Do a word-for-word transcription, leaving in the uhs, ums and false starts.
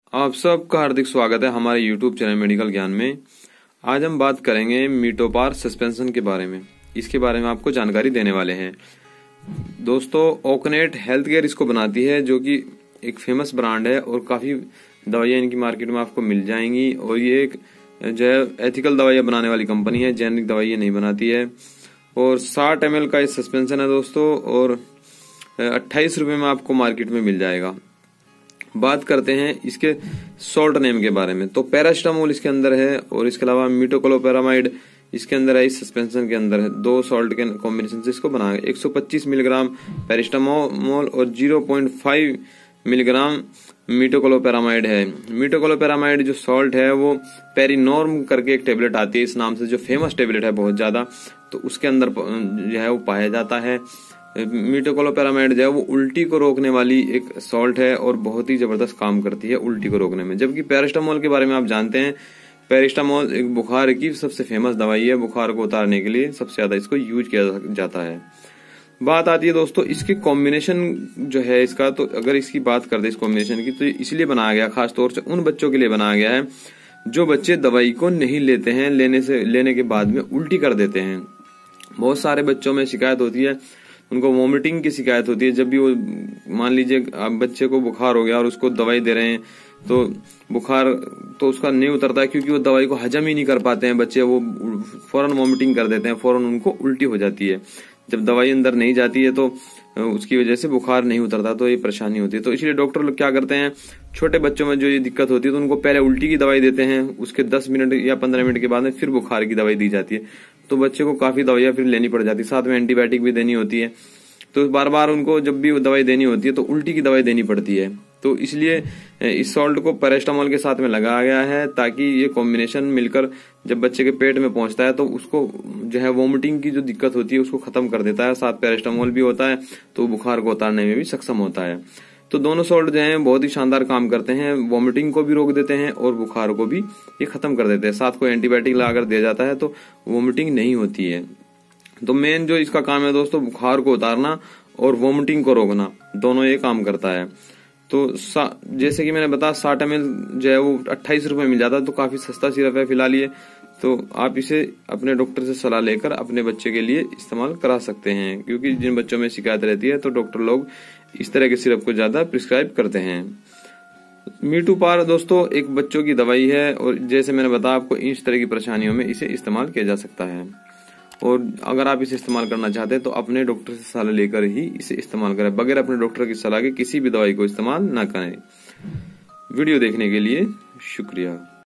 आप सबका हार्दिक स्वागत है हमारे यूट्यूब चैनल मेडिकल ज्ञान में। आज हम बात करेंगे मीटोपार सस्पेंशन के बारे में। इसके बारे में आपको जानकारी देने वाले हैं। दोस्तों, ओकनेट हेल्थ केयर इसको बनाती है, जो कि एक फेमस ब्रांड है और काफ़ी दवाइयाँ इनकी मार्केट में आपको मिल जाएंगी। और ये एक जो है एथिकल दवाइयाँ बनाने वाली कंपनी है, जेनरिक दवाइयाँ नहीं बनाती है। और साठ एम एल का ये सस्पेंशन है दोस्तों, और अट्ठाईस रुपये में आपको मार्केट में मिल जाएगा। बात करते हैं इसके सॉल्ट नेम के बारे में। तो पैरास्टामोल इसके अंदर है, और इसके अलावा मीटोक्लोपेरामाइड इसके अंदर है। इस सस्पेंशन के अंदर है दो सॉल्ट के कॉम्बिनेशन से इसको बनाया गया। एक सौ पच्चीस मिलीग्राम पैरास्टामोल और zero point five milligram metoclopramide है। मीटोक्लोपेरामाइड जो सॉल्ट है वो पेरिनॉर्म करके एक टेबलेट आती है इस नाम से, जो फेमस टेबलेट है बहुत ज्यादा, तो उसके अंदर जो है वो पाया जाता है। मीटोक्लोपेरामाइड जो है वो उल्टी को रोकने वाली एक सॉल्ट है और बहुत ही जबरदस्त काम करती है उल्टी को रोकने में। जबकि पैरास्टामोल के बारे में आप जानते हैं, पैरास्टामोल एक बुखार की सबसे फेमस दवाई है। बुखार को उतारने के लिए सबसे ज्यादा इसको यूज किया जाता है। बात आती है दोस्तों इसके कॉम्बिनेशन जो है इसका, तो अगर इसकी बात कर दे इस कॉम्बिनेशन की, तो इसलिए बनाया गया खास तौर से उन बच्चों के लिए बनाया गया है जो बच्चे दवाई को नहीं लेते हैं, लेने से लेने के बाद में उल्टी कर देते हैं। बहुत सारे बच्चों में शिकायत होती है, उनको वॉमिटिंग की शिकायत होती है। जब भी वो मान लीजिए आप बच्चे को बुखार हो गया और उसको दवाई दे रहे हैं, तो बुखार तो उसका नहीं उतरता है, क्योंकि वो दवाई को हजम ही नहीं कर पाते हैं बच्चे। वो फौरन वॉमिटिंग कर देते हैं, फौरन उनको उल्टी हो जाती है। जब दवाई अंदर नहीं जाती है तो उसकी वजह से बुखार नहीं उतरता, तो ये परेशानी होती है। तो इसलिए डॉक्टर लोग क्या करते हैं, छोटे बच्चों में जो ये दिक्कत होती है तो उनको पहले उल्टी की दवाई देते हैं, उसके दस मिनट या पंद्रह मिनट के बाद में फिर बुखार की दवाई दी जाती है। तो बच्चे को काफी दवाइयां फिर लेनी पड़ जाती है, साथ में एंटीबायोटिक भी देनी होती है। तो बार बार उनको जब भी दवाई देनी होती है तो उल्टी की दवाई देनी पड़ती है। तो इसलिए इस सॉल्ट को पैरास्टामोल के साथ में लगाया गया है, ताकि ये कॉम्बिनेशन मिलकर जब बच्चे के पेट में पहुंचता है तो उसको जो है वोमिटिंग की जो दिक्कत होती है उसको खत्म कर देता है। साथ पैरास्टामोल भी होता है, तो बुखार को उतारने में भी सक्षम होता है। तो दोनों सॉल्ट जो है बहुत ही शानदार काम करते हैं, वॉमिटिंग को भी रोक देते हैं और बुखार को भी ये खत्म कर देते हैं। साथ को एंटीबायोटिक लगाकर दिया जाता है तो वॉमिटिंग नहीं होती है। तो मेन जो इसका काम है दोस्तों, बुखार को उतारना और वोमिटिंग को रोकना, दोनों ये काम करता है। तो जैसे कि मैंने बताया साठ एम एल जो है वो अट्ठाईस रुपए मिल जाता है, तो काफी सस्ता सिरप है फिलहाल ये। तो आप इसे अपने डॉक्टर से सलाह लेकर अपने बच्चे के लिए इस्तेमाल करा सकते हैं, क्योंकि जिन बच्चों में शिकायत रहती है तो डॉक्टर लोग इस तरह के सिरप को ज्यादा प्रिस्क्राइब करते हैं। मीटोपार दोस्तों एक बच्चों की दवाई है, और जैसे मैंने बताया आपको इस तरह की परेशानियों में इसे इस्तेमाल किया जा सकता है। और अगर आप इसे इस्तेमाल करना चाहते हैं तो अपने डॉक्टर से सलाह लेकर ही इसे इस्तेमाल करें। बगैर अपने डॉक्टर की सलाह के किसी भी दवाई को इस्तेमाल ना करें। वीडियो देखने के लिए शुक्रिया।